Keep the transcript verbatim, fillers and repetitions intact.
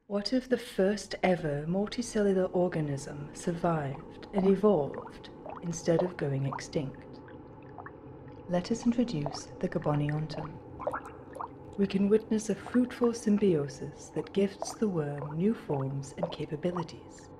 What if the first ever multicellular organism survived and evolved instead of going extinct? Let us introduce the Gaboniontum. We can witness a fruitful symbiosis that gifts the worm new forms and capabilities.